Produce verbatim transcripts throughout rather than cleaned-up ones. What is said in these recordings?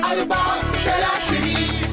أربعة شارع شريف.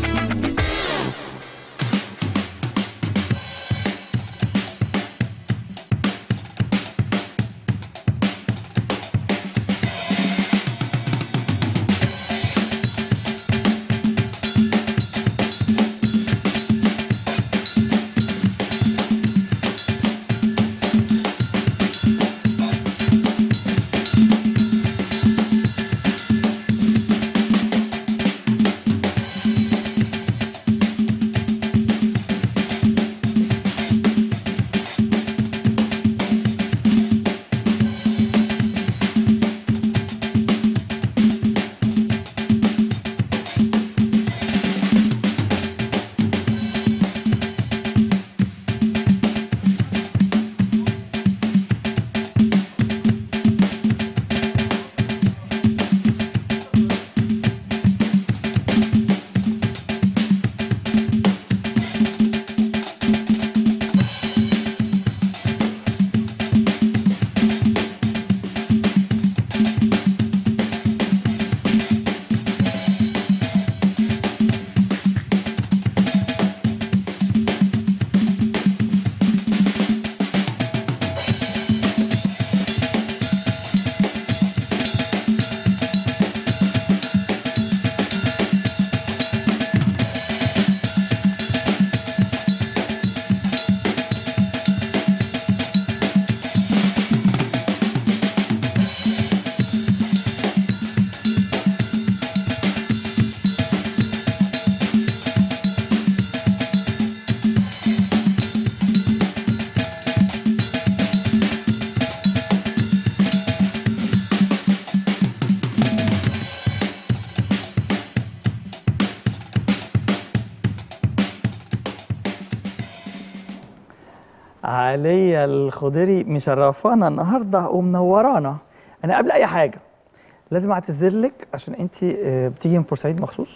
عليا الخضيري مشرفانا النهارده ومنورانا. انا قبل اي حاجه لازم اعتذر لك عشان انت بتيجي من بورسعيد مخصوص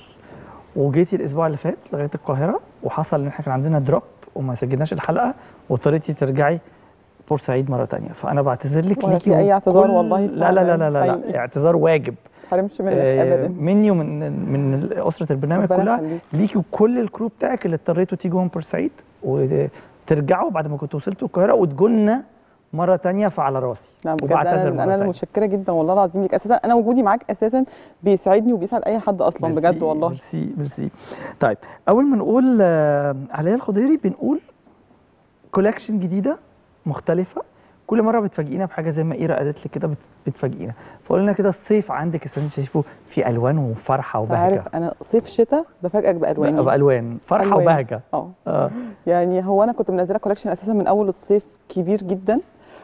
وجيتي الاسبوع اللي فات لغايه القاهره، وحصل ان احنا كان عندنا دروب وما سجلناش الحلقه واضطريتي ترجعي بورسعيد مره ثانيه، فانا بعتذر لك. ولا في اي اعتذار والله. لا لا لا لا, لا, لا. اعتذار واجب. حرمش منك ابدا مني ومن من اسره البرنامج كلها ليكي وكل الكرو بتاعك اللي اضطريتوا تيجوا من بورسعيد وترجعوا بعد ما كنتوا وصلتوا القاهره وتجولنا مره ثانيه، فعلى راسي. نعم بجد انا انا متشكره جدا والله العظيم ليك. اساسا انا وجودي معاك اساسا بيسعدني وبيسعد اي حد اصلا بجد والله. ميرسي ميرسي. طيب اول ما نقول عليا الخضيري بنقول كولكشن جديده مختلفه، كل مره بتفاجئينا بحاجه زي ما ايرا قالت لي كده بتفاجئينا، فقول لنا كده الصيف عندك السنه دي شايفه في الوان وفرحه وبهجه. عارف انا صيف شتاء بفاجئك بالوان بالوان فرحه ألوان. وبهجه. اه يعني هو انا كنت منزله كولكشن اساسا من اول الصيف كبير جدا،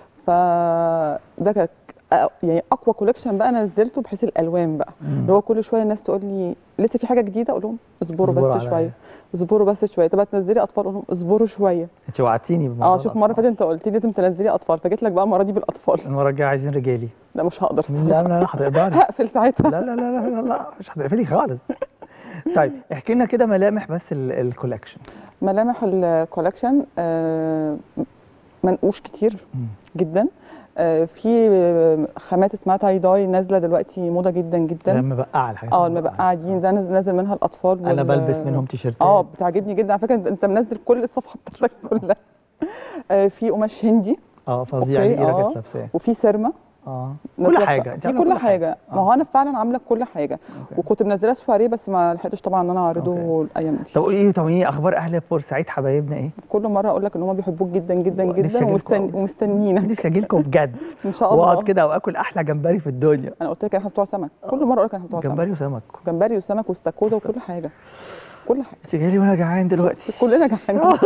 فده كان يعني اقوى كولكشن بقى نزلته بحيث الالوان بقى اللي هو كل شويه الناس تقول لي لسه في حاجه جديده، اقول لهم اصبروا بس شويه اصبروا بس شويه. طب هتنزلي اطفال؟ اقول لهم اصبروا شويه. انت وعدتيني بالموضوع. اه شوف المره اللي فاتت انت قلت لي لازم تنزلي اطفال، فجيت لك بقى المره دي بالاطفال. المره الجايه عايزين رجالي. لا مش هقدر. لا لا لا هتقدري. هقفل ساعتها. لا لا لا لا لا مش هتقفلي خالص. طيب احكي لنا كده ملامح بس الكولكشن. ملامح الكولكشن آه منقوش كتير جدا. آه في خامات اسمها تاي داي نازله دلوقتي موضه جدا جدا. المبقعه الحاجات اه المبقعه دي ده نازل منها الاطفال. انا بلبس منهم تيشيرتات. اه بتعجبني جدا على فكره. انت منزل كل الصفحه بتاعتك كلها. آه في قماش هندي اه فظيع اللي ايرا كانت لابساه، وفي سيرما. اه كل حاجه انت كل, كل حاجه, حاجة. ما هو انا فعلا عامله كل حاجه. أوكي. وكنت منزلاه سواريه بس ما لحقتش طبعا ان انا اعرضه الايام دي. طب قولي ايه طب ايه اخبار اهل بورسعيد حبايبنا ايه؟ كل مره اقول لك ان هم بيحبوك جدا جدا جدا ومستن... ومستنيينك. نفسي اجي لكم بجد ان شاء الله واقعد كده واكل احلى جمبري في الدنيا. انا قلت لك احنا بتوع سمك، كل مره اقول لك احنا بتوع سمك. جمبري وسمك جمبري وسمك واستاكوزا وكل حاجه كل حاجه. انت جاي لي وانا جعان دلوقتي. كلنا جعانين.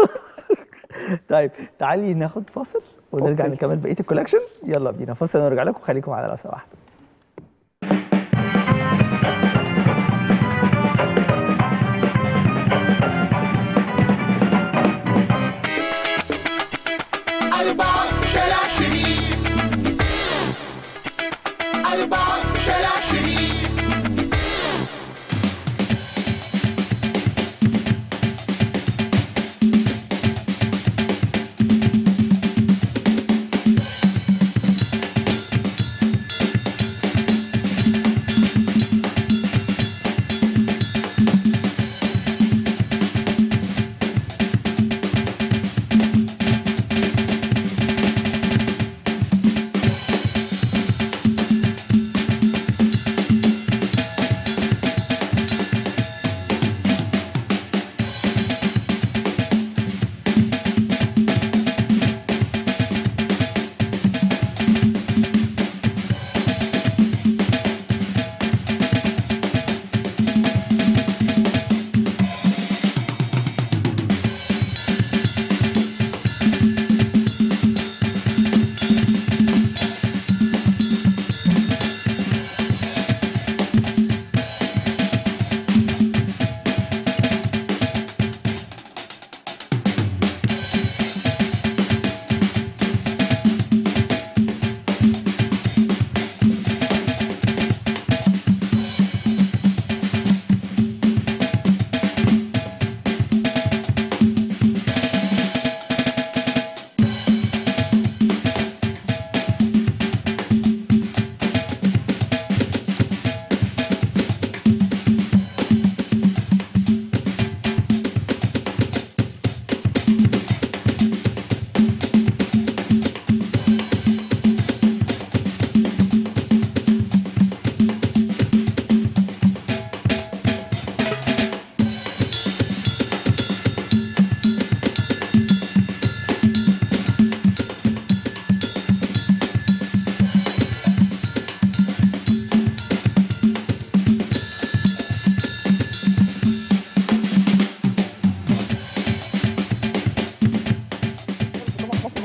طيب تعالي ناخد فاصل ونرجع أوكي. نكمل بقيه الكولكشن. يلا بينا فاصل ونرجع لكم، خليكم على راسه واحده. أربعة شارع شريف. أربعة شارع شريف.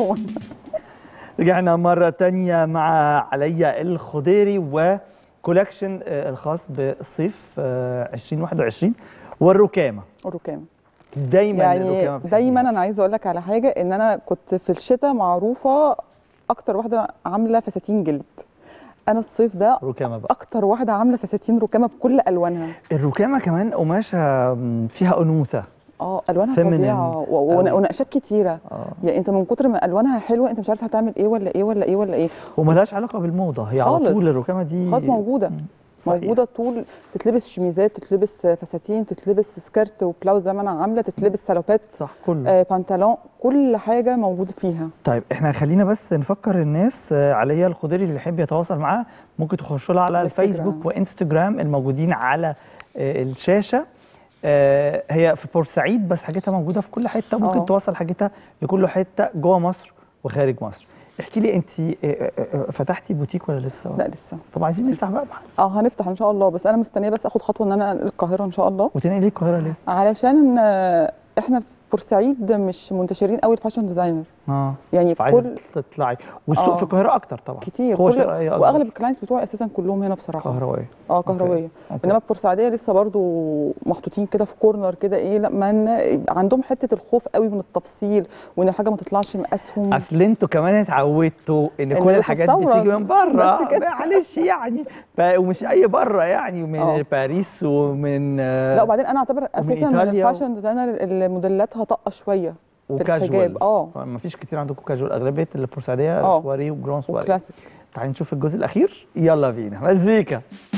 التليفون. رجعنا مرة تانية مع عليا الخضيري وكولكشن آه، الخاص بالصيف آه، ألفين وواحد وعشرين والركامة. الركامه دايما يعني الركامة بتحبيها. دايما انا عايزه اقول لك على حاجه، ان انا كنت في الشتاء معروفه اكتر واحده عامله فساتين جلد. انا الصيف ده ركامة بقى. اكتر واحده عامله فساتين ركامه بكل الوانها. الركامة كمان قماشة مم، فيها أنوثة. اه الوانها feminine فظيعه و- و- أوي. ونقشات كتيره. اه يعني انت من كتر ما الوانها حلوه انت مش عارفه هتعمل ايه ولا ايه ولا ايه ولا ايه. وملهاش علاقة بالموضة، هي على خالص. طول الركامة دي خلاص موجوده. مم، صحيح. موجوده طول، تتلبس شميزات، تتلبس فساتين، تتلبس سكرت وبلاوز زي ما انا عامله، تتلبس سالوبات، صح كله. آه بنطلون، كل حاجه موجوده فيها. طيب احنا خلينا بس نفكر الناس آه، عليا الخضيري اللي يحب يتواصل معاها ممكن تخشوا لها على انستجرام. الفيسبوك وانستجرام الموجودين على آه، الشاشه. آه، هي في بورسعيد بس حاجتها موجوده في كل حته، وممكن اه. توصل حاجتها لكل حته جوه مصر وخارج مصر. احكي لي انت آه، آه، آه، فتحتي بوتيك ولا لسه؟ لا لسه. طب عايزين نفتح بقى معاك. اه هنفتح ان شاء الله، بس انا مستنيه بس اخد خطوه ان انا انقل القاهره ان شاء الله، وتنقلي ليه القاهره ليه؟ علشان آه، احنا في بورسعيد مش منتشرين قوي الفاشن ديزاينر. اه يعني في فعايزه كل تطلعي، والسوق آه. في القاهره اكتر طبعا. كتير قوة كل شرائية أكبر. واغلب الكلاينتس بتوعي اساسا كلهم هنا بصراحه كهرويه. اه كهرويه. أوكي. انما البورسعيديه لسه برضو محطوطين كده في كورنر كده، ايه لا من عندهم حته الخوف قوي من التفصيل وان الحاجه ما تطلعش مقاسهم. اصل انتوا كمان اتعودتوا ان إن كل ده الحاجات دي مستورد. بتيجي من بره، بس كده. معلش يعني ف- ومش اي بره يعني، من آه. باريس ومن لا وبعدين انا اعتبر اساسا من إيطاليا و- الفاشن ديزاينر اللي موديلاتها طاقه شويه في وكاجوال. الحجاب. اه ما فيش كتير عندكم كاجوال، اغلبيه البورسعيديه آه. سواري وجرون سواري. وكلاسيك. تعالي نشوف الجزء الاخير، يلا بينا مزيكا.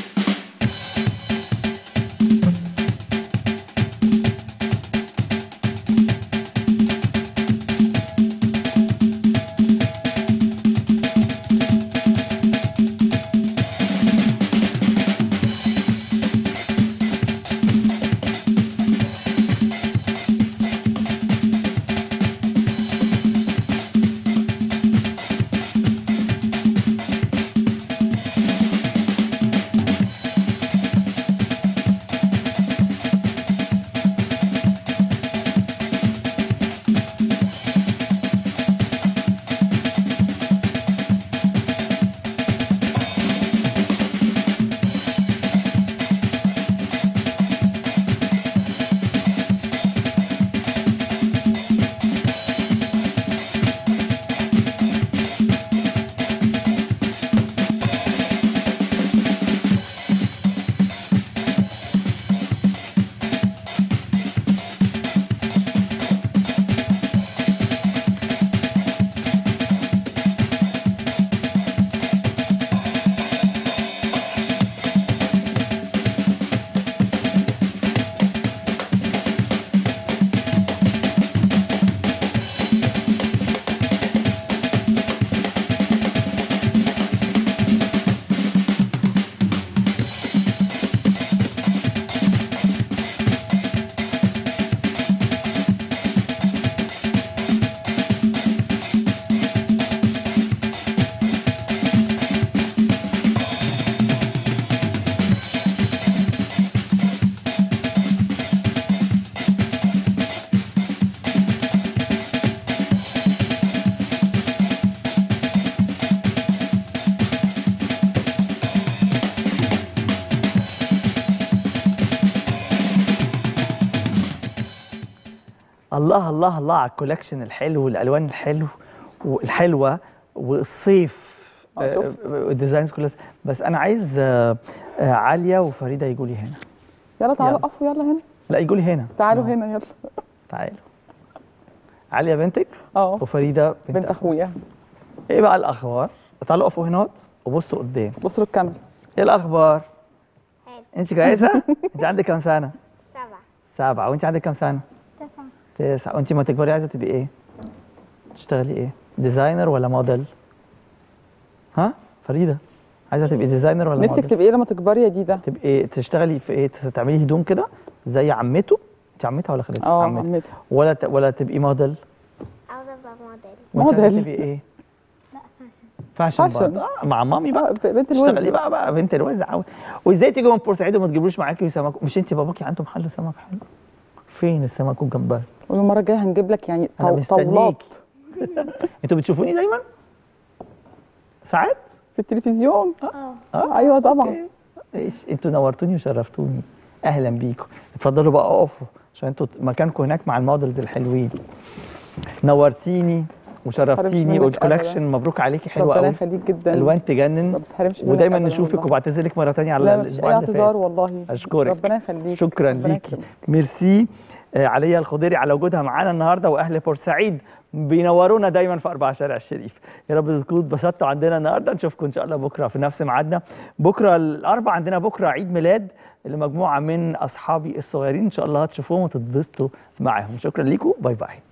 الله الله الله على الكولكشن الحلو والالوان الحلو والحلوه والصيف. آه، آه، شوف. الديزاينز كلها. بس انا عايز آه، آه، عليا وفريده يجوا لي هنا. يلا تعالوا يلا. قفوا يلا هنا. لا يجوا لي هنا. تعالوا آه، هنا يلا. تعالوا. عليا بنتك اه وفريده بنت, بنت اخويا. ايه بقى الاخبار؟ تعالوا اقفوا هنا وبصوا قدام. بصوا الكاميرا. ايه الاخبار؟ حلو. انت كويسه؟ انت عندك كام سنه؟ سبعة. سبعه. وانت عندك كام سنه؟ تسعة. تسعه. وانت ما تكبري عايزه تبقي ايه؟ تشتغلي ايه؟ ديزاينر ولا موديل؟ ها؟ فريده عايزه تبقي ديزاينر ولا نفسك موديل؟ تبقي ايه لما تكبري يا ديدا؟ تبقي تشتغلي في ايه؟ تعملي هدوم كده زي عمته؟ انت عمتها ولا خالتها؟ اه عمتها. عمتها. ولا ت... ولا تبقي موديل؟ عاوزة ابقى موديل. وانت عايزة موديل. تبقي ايه؟ لا فاشن. فاشن فاشن. برضه. آه مع مامي بقى. آه، بنت تشتغلي الوز. بقى بقى بنت الوزع قوي. وازاي تيجي من بورسعيد وما تجيبوش معاكي سمك؟ مش انت باباكي عنده محل سمك حلو؟ فين السمك والجمبري؟ والمره الجايه هنجيب لك يعني أنا طو- مستنيك. طاولات. انتوا بتشوفوني دايما ساعات؟ في التلفزيون. اه اه ايوه طبعا. أوكي. ايش انتوا نورتوني وشرفتوني. اهلا بيكم. اتفضلوا بقى اقفوا عشان انتوا مكانكم هناك مع المودلز الحلوين. نورتيني وشرفتيني، منك والكولكشن أبداً. مبروك عليكي، حلوه ربنا قوي، يخليك جدا. الوان تجنن، ما بتحرمش منك ودايما أبداً نشوفك والله. وبعتذر لك مره ثانيه على لا مفيش الاسبوع اي اللي اعتذار فات. والله. اشكرك، ربنا يخليك. شكرا ربنا ليكي، يكرمك. ميرسي. آه، عليا الخضيري على وجودها معانا النهارده، واهل بورسعيد بينورونا دايما في أربعة شارع الشريف. يا رب تكونوا اتبسطتوا عندنا النهارده، نشوفكم ان شاء الله بكره في نفس ميعادنا. بكره الاربع عندنا بكره عيد ميلاد لمجموعه من اصحابي الصغيرين، ان شاء الله هتشوفوهم وتتبسطوا معاهم. شكرا ليكم، باي باي.